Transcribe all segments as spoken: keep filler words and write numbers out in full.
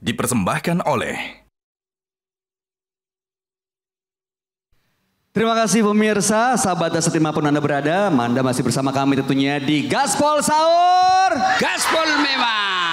dipersembahkan oleh... Terima kasih pemirsa, sahabat dan setimapun Anda berada, Anda masih bersama kami tentunya di Gaspol Sahur. Gaspol memang.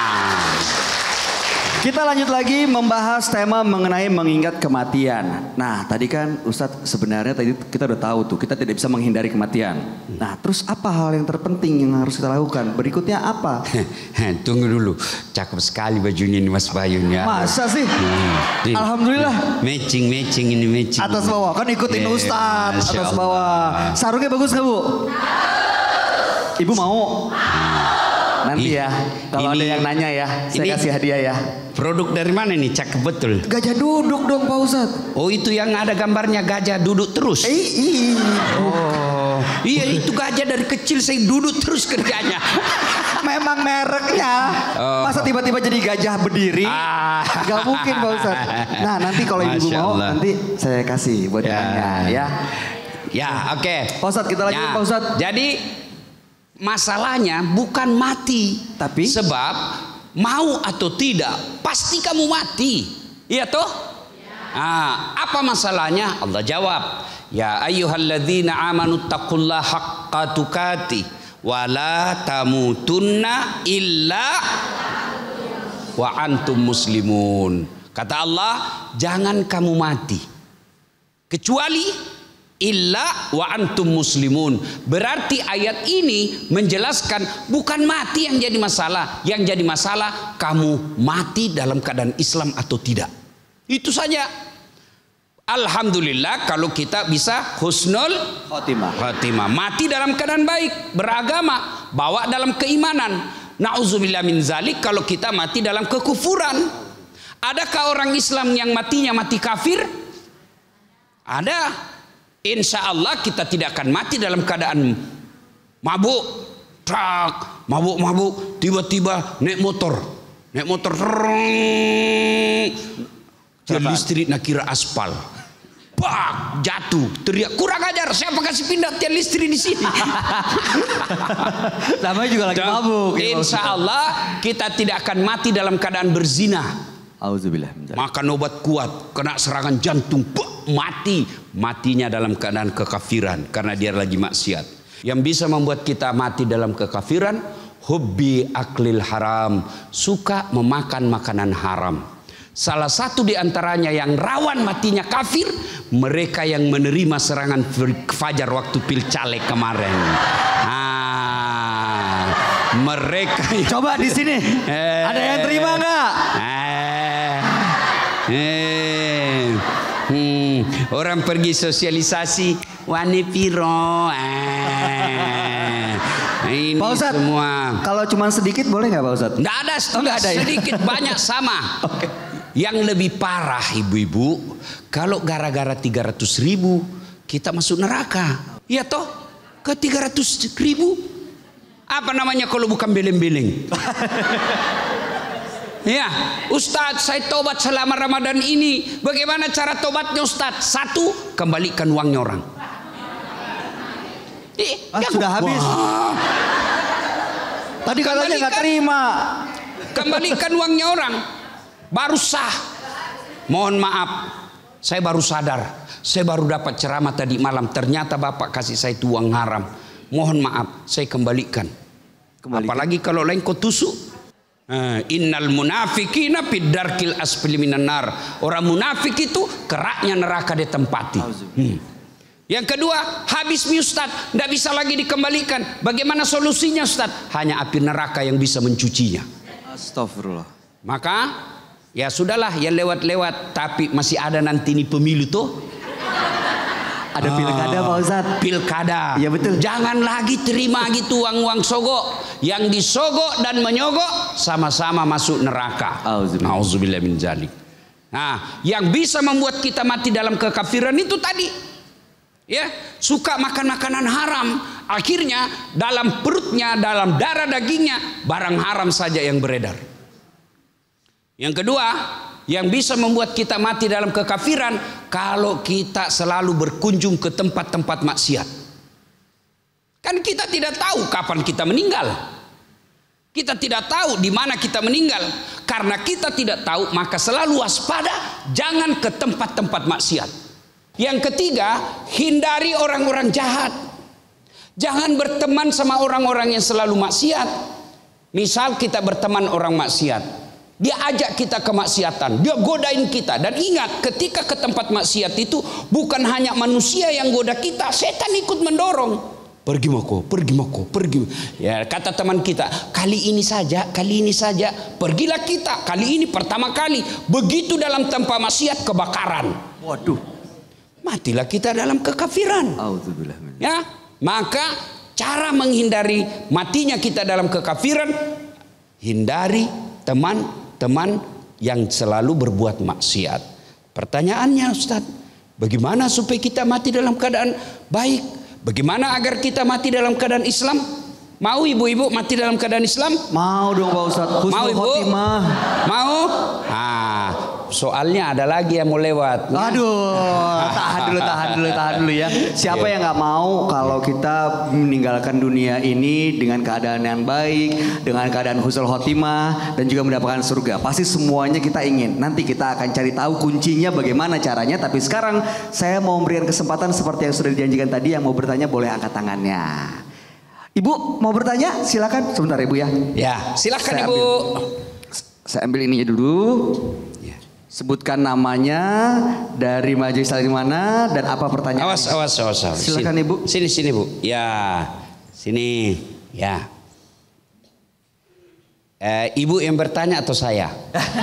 Kita lanjut lagi membahas tema mengenai mengingat kematian. Nah tadi kan Ustadz sebenarnya tadi kita udah tahu tuh kita tidak bisa menghindari kematian. Nah terus apa hal yang terpenting yang harus kita lakukan? Berikutnya apa? Tunggu dulu, cakep sekali bajunya ini Mas Bayun ya. Masa sih? Hmm. Alhamdulillah. Matching, matching ini matching. Atas bawah kan ikutin yeah, Ustadz. Atas bawah. Sarungnya bagus nggak Bu? Ibu mau? Nanti ya, kalau ada yang nanya ya, saya ini kasih hadiah ya. Produk dari mana nih? Cakep betul. Gajah duduk dong Pak Ustadz. Oh itu yang ada gambarnya gajah duduk terus? Eh, iya. Oh, iya itu gajah dari kecil saya duduk terus kerjanya. Memang mereknya. Oh. Masa tiba-tiba jadi gajah berdiri? Ah. Gak mungkin Pak Ustadz. Nah nanti kalau ibu mau, nanti saya kasih buat ya. Nanya ya. Ya oke. Okay. Pak Ustadz kita lanjut ya. Pak Ustadz. Jadi masalahnya bukan mati, tapi sebab mau atau tidak pasti kamu mati, iya toh? Ya. Ah, apa masalahnya? Allah jawab, ya ayyuhalladzina amanu taqullaha haqqa tuqati wa la tamutunna illa wa antum muslimun. Kata Allah, jangan kamu mati kecuali illa wa antum muslimun. Berarti ayat ini menjelaskan bukan mati yang jadi masalah. Yang jadi masalah kamu mati dalam keadaan Islam atau tidak. Itu saja. Alhamdulillah kalau kita bisa husnul khotimah. Khotimah. Mati dalam keadaan baik, beragama, bawa dalam keimanan. Nauzubillah min zalik kalau kita mati dalam kekufuran. Adakah orang Islam yang matinya mati kafir? Ada. Insya Allah kita tidak akan mati dalam keadaan mabuk, trak, mabuk-mabuk, tiba-tiba naik motor, naik motor, tiang listrik nak kira aspal, pak jatuh, teriak kurang ajar, siapa kasih pindah tiang listrik di sini? Namanya juga lagi mabuk. Insya Allah kita tidak akan mati dalam keadaan berzina. Auzubillah. Makan obat kuat, kena serangan jantung, mati. Matinya dalam keadaan kekafiran karena dia lagi maksiat. Yang bisa membuat kita mati dalam kekafiran, hubbi aklil haram, suka memakan makanan haram. Salah satu di antaranya yang rawan matinya kafir, mereka yang menerima serangan fajar waktu pilcaleg kemarin. Ah, mereka yang... Coba di sini eh, ada yang terima nggak? Eh, eh, hmm, orang pergi sosialisasi wani piro. Eh, ini Pak Ustadz, semua. Kalau cuma sedikit boleh nggak Pak Ustadz? Nggak ada, oh, nggak ada sedikit ya? Banyak sama. Okay. Yang lebih parah ibu-ibu, kalau gara-gara tiga ratus ribu kita masuk neraka. Iya toh? Ke tiga ratus ribu apa namanya kalau bukan beleng-beleng? Ya, Ustadz saya tobat selama Ramadan ini. Bagaimana cara tobatnya Ustadz? Satu, kembalikan uangnya orang. Eh, ah, sudah habis. Wah. Tadi katanya nggak terima. Kembalikan uangnya orang, baru sah. Mohon maaf, saya baru sadar. Saya baru dapat ceramah tadi malam. Ternyata Bapak kasih saya itu uang haram. Mohon maaf, saya kembalikan. Kembalikan. Apalagi kalau lain kau tusuk. Uh, innal munafikina fid darkil asfali minan nar. Orang munafik itu keraknya neraka ditempati. Hmm. Yang kedua, habis mi Ustaz, tidak bisa lagi dikembalikan. Bagaimana solusinya Ustaz? Hanya api neraka yang bisa mencucinya. Astagfirullah. Maka ya sudahlah, ya lewat-lewat. Tapi masih ada nanti ini pemilu tuh. Ada pilkada Pak Ustadz. Pilkada. Iya betul. Jangan lagi terima gitu uang-uang sogok. Yang disogok dan menyogok sama-sama masuk neraka. Auzubillah min dzalik. Nah, yang bisa membuat kita mati dalam kekafiran itu tadi. Ya, suka makan makanan haram. Akhirnya dalam perutnya, dalam darah dagingnya barang haram saja yang beredar. Yang kedua, yang bisa membuat kita mati dalam kekafiran kalau kita selalu berkunjung ke tempat-tempat maksiat. Kan kita tidak tahu kapan kita meninggal. Kita tidak tahu di mana kita meninggal. Karena kita tidak tahu, maka selalu waspada, jangan ke tempat-tempat maksiat. Yang ketiga, hindari orang-orang jahat. Jangan berteman sama orang-orang yang selalu maksiat. Misal kita berteman orang maksiat, dia ajak kita ke maksiatan, dia godain kita. Dan ingat, ketika ke tempat maksiat itu bukan hanya manusia yang goda kita, setan ikut mendorong. Pergi mako, pergi mako, pergi. Ya, kata teman kita, kali ini saja, kali ini saja. Pergilah kita, kali ini pertama kali. Begitu dalam tempat maksiat, kebakaran. Waduh. Matilah kita dalam kekafiran. Auzubillah. Ya, maka cara menghindari matinya kita dalam kekafiran, hindari teman-teman yang selalu berbuat maksiat. Pertanyaannya, Ustaz, bagaimana supaya kita mati dalam keadaan baik? Bagaimana agar kita mati dalam keadaan Islam? Mau ibu-ibu mati dalam keadaan Islam? Mau dong Pak Ustadz. Mau ibu? Khotimah. Mau? Ah, soalnya ada lagi yang mau lewat. Aduh, tahan dulu, tahan dulu, tahan dulu ya. Siapa yang nggak mau kalau kita meninggalkan dunia ini dengan keadaan yang baik, dengan keadaan husnul khotimah dan juga mendapatkan surga? Pasti semuanya kita ingin. Nanti kita akan cari tahu kuncinya bagaimana caranya. Tapi sekarang saya mau memberikan kesempatan seperti yang sudah dijanjikan tadi. Yang mau bertanya boleh angkat tangannya. Ibu mau bertanya? Silakan. Sebentar Ibu ya. Ya, silakan Saya Ibu. Ambil, saya ambil ininya dulu. Ya. Sebutkan namanya, dari majelis dari mana, dan apa pertanyaan. Awas, awas, awas, awas. Silakan sini. Ibu. Sini, sini Bu. Ya, sini. Ya. Eh, Ibu yang bertanya atau saya?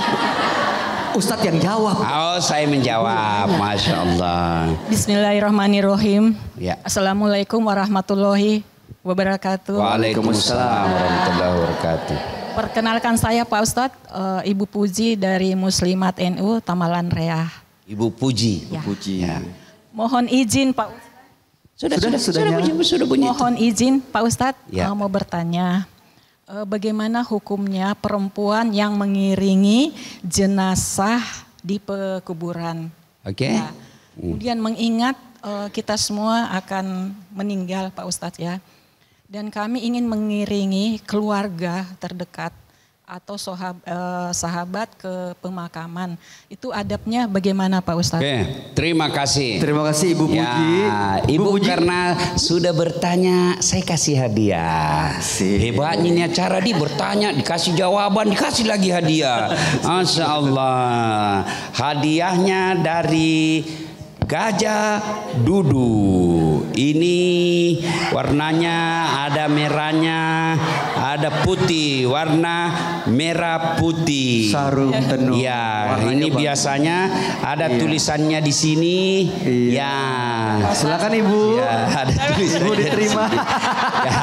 Ustadz yang jawab. Oh, saya menjawab. Masya Allah. Bismillahirrahmanirrahim. Ya. Assalamualaikum warahmatullahi wabarakatuh. Waalaikumsalam warahmatullahi wabarakatuh. Perkenalkan saya Pak Ustadz, uh, Ibu Puji dari Muslimat N U Tamalan Reah. Ibu Puji. Ya. Puji. Ya. Mohon izin Pak Ustadz. Sudah, Sudah, sudah, sudah sudah, nyala. bunyi, sudah bunyi. Mohon izin Pak Ustadz, Ya. uh, mau bertanya. Uh, bagaimana hukumnya perempuan yang mengiringi jenazah di pekuburan? Oke. Ya. Kemudian mengingat uh, kita semua akan meninggal Pak Ustadz ya. Dan kami ingin mengiringi keluarga terdekat atau sohab, eh, sahabat ke pemakaman. Itu adabnya bagaimana Pak Ustadz? Oke, terima kasih. Terima kasih Ibu Ya, Puji. Ibu Puji. karena sudah bertanya, saya kasih hadiah. Asik. Hebatnya ini acara di bertanya, dikasih jawaban, dikasih lagi hadiah. Masya Allah. Hadiahnya dari Gajah Dudu. Ini warnanya ada merahnya, ada putih, warna merah putih. Sarung tenun. Ya, Warnanya ini bagus. biasanya ada Iya. tulisannya di sini. Iya. Ya. Silakan Ibu. Ya, ada tulisannya. Ibu diterima. Ya.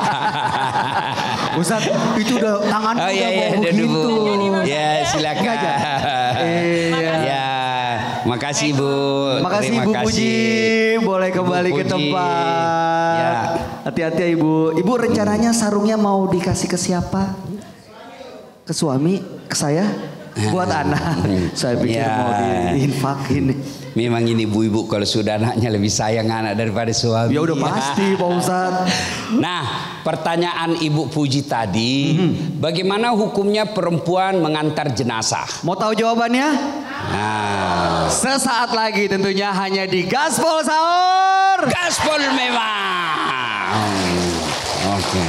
Ustadz, itu udah tangan Oh udah iya, mau iya, udah begitu. dulu. Ya, silakan. Enggak aja. Iya. Ya, makasih Bu. Makasih Terima Ibu kasih. Puji, boleh Ibu kembali ke Puji. tempat. Ya. Hati-hati ya Ibu. Ibu rencananya sarungnya mau dikasih ke siapa? Ke suami? Ke saya? Buat anak? Saya pikir Ya. mau diinfakin. Memang ini ibu-ibu kalau sudah anaknya lebih sayang anak daripada suami. Ya udah pasti Pak Ustadz. Nah, pertanyaan Ibu Puji tadi, bagaimana hukumnya perempuan mengantar jenazah? Mau tahu jawabannya? Nah, Sesaat lagi tentunya hanya di Gaspol Sahur. gaspol memang. Oke.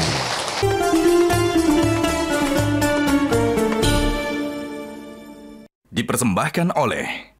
Dipersembahkan oleh